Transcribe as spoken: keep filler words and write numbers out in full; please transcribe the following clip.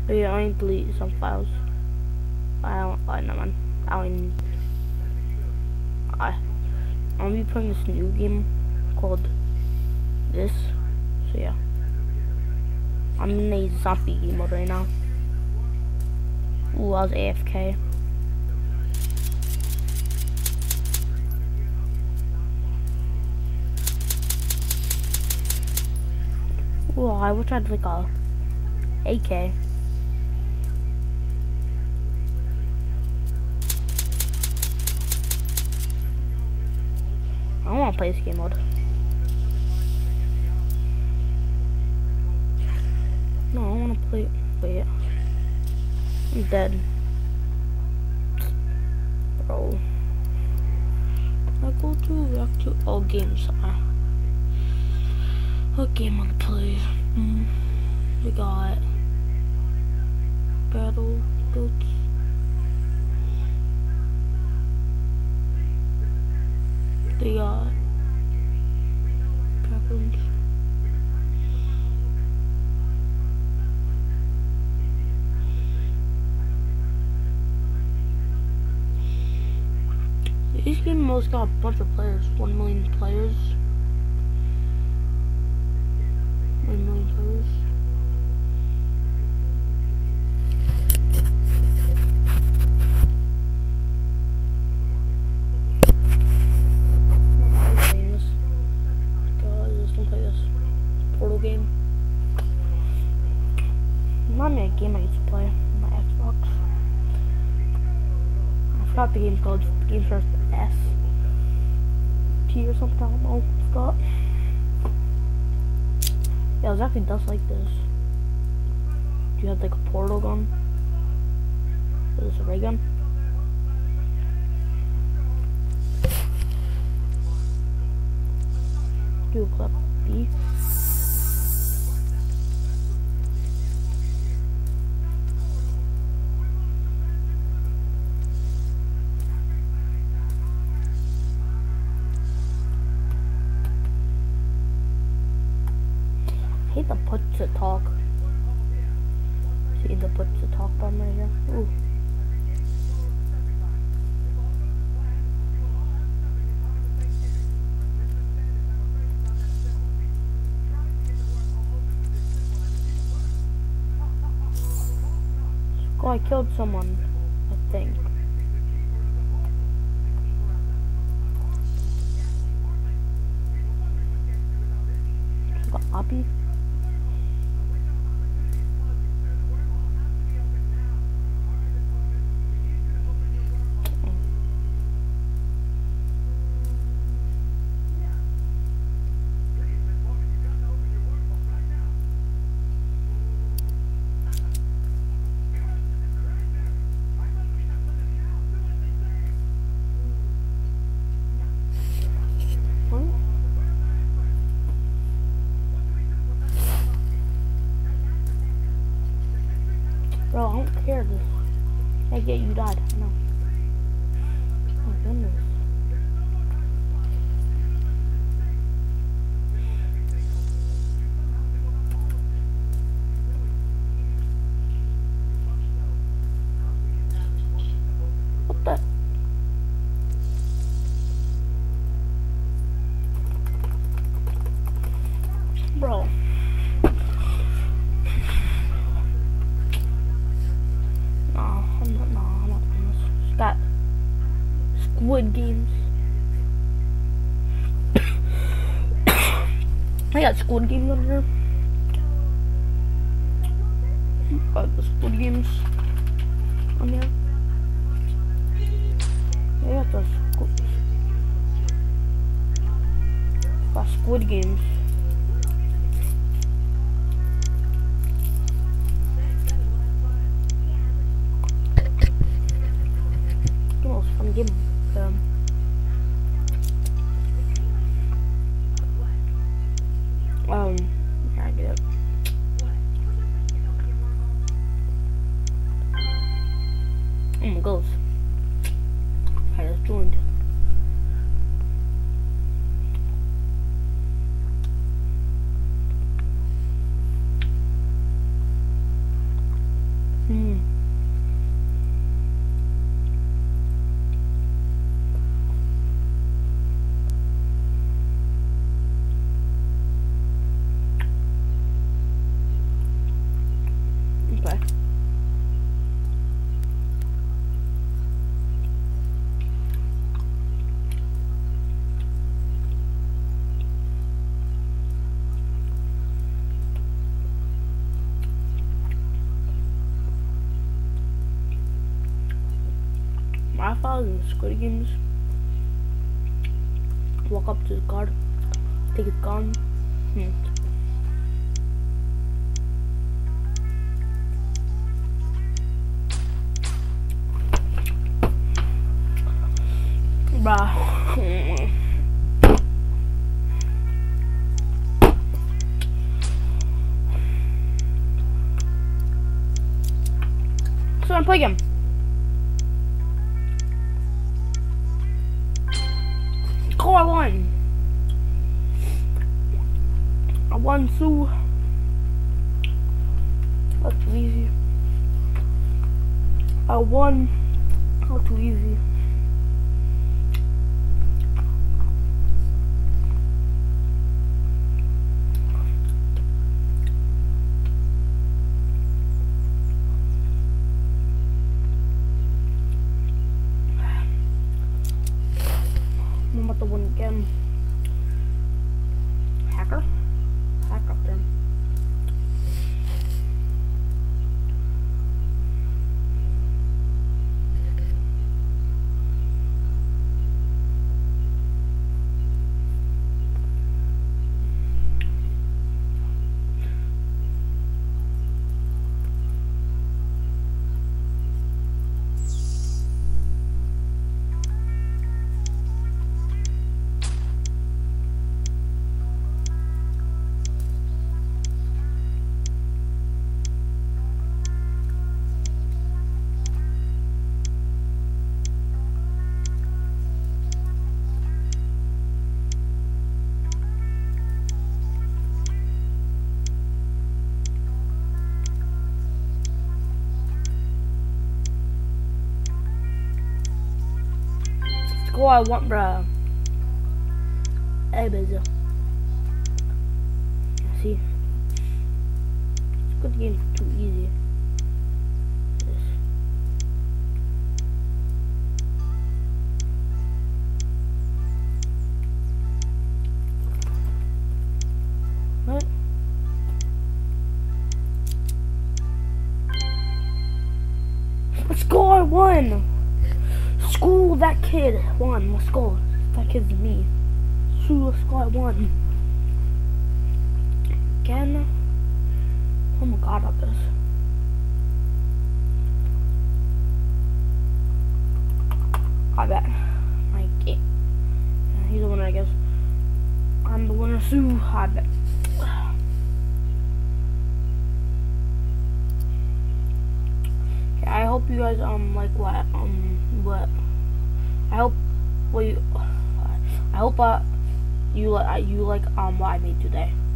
Oh yeah, I need to delete some files. I don't, I no man. I don't, I, I'm gonna be playing this new game called this. So yeah. I'm in a zombie game mode right now. Ooh, I was A F K. Ooh, I wish I had like a A K. I don't want to play this game mode. No, I want to play. Wait, I'm dead, bro. I go to back to all games. Uh, what game want to play? Mm, we got Battle Goats. They got Dragons. This game most got a bunch of players. One million players. One million players. Portal game. Not me a game I used to play on my Xbox. I forgot the game's called. The game starts with S. T or something, I don't know. I forgot. Yeah, it was actually just like this. You had like a portal gun. Was this a ray gun? Do a clip B. I hate the put to talk. See the put to talk button right here? Ooh. Oh, I killed someone, I think. Got Oppie. Bro, I don't care. This. I get you died. I know. Oh goodness. What the? Bro. Got Squid Games. I got Squid Games on here. Got the Squid Games on here. I got the Squid, got Squid Games. Fun game. Um, um, yeah, I get it. Oh my gosh. I just joined. Bro, if I was in Squid Games, walk up to the card, take his gun. Hmm. Bruh. So I'm playing him. Oh, I won. I won, Sue. That's too easy. I won. Not too easy. I'm about to win again. Hacker? Hack up there. Go, I want, bruh. Hey, busy. See, Squid Game's too easy. This. What? Let's go! I won. School that kid won. Let's go. That kid's me. School, let's go. I won. Again. Oh my god, at this. I bet. My game. He's the winner, I guess. I'm the winner, Sue. I bet. Okay, I hope you guys um like what um what. I hope what you. I hope uh you like you like um what I made today.